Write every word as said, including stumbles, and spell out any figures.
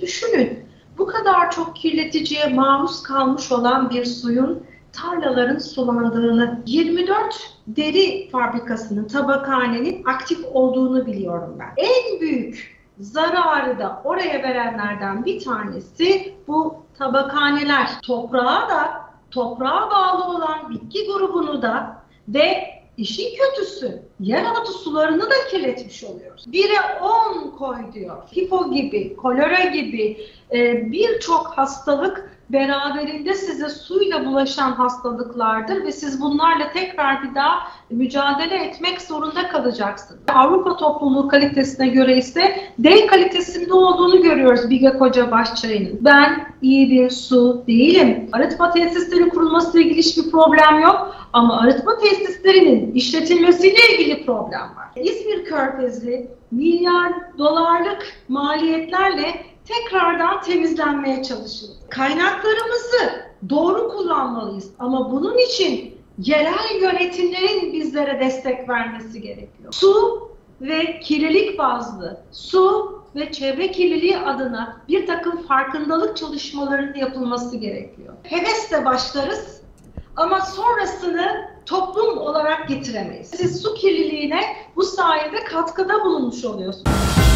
düşünün, bu kadar çok kirleticiye maruz kalmış olan bir suyun tarlaların sulandığını, yirmi dört deri fabrikasının, tabakhanenin aktif olduğunu biliyorum ben. En büyük zararı da oraya verenlerden bir tanesi bu tabakhaneler. Toprağa da, toprağa bağlı olan bitki grubunu da ve işin kötüsü yeraltı sularını da kirletmiş oluyoruz. bire on koy diyor. Hipo gibi, kolera gibi e, birçok hastalık beraberinde size suyla bulaşan hastalıklardır ve siz bunlarla tekrar bir daha mücadele etmek zorunda kalacaksınız. Avrupa topluluğu kalitesine göre ise D kalitesinde olduğunu görüyoruz Bige Kocabaş çayının. Ben iyi bir su değilim. Arıtma tesisleri kurulmasıyla ilgili hiçbir problem yok ama arıtma tesislerinin işletilmesiyle ilgili problem var. İzmir Körfezi milyar dolarlık maliyetlerle tekrardan temizlenmeye çalışıldı. Kaynaklarımızı doğru kullanmalıyız ama bunun için yerel yönetimlerin bizlere destek vermesi gerekiyor. Su ve kirlilik bazlı, su ve çevre kirliliği adına bir takım farkındalık çalışmalarının yapılması gerekiyor. Hevesle başlarız ama sonrasını toplum olarak getiremeyiz. Siz su kirliliğine bu sayede katkıda bulunmuş oluyorsunuz.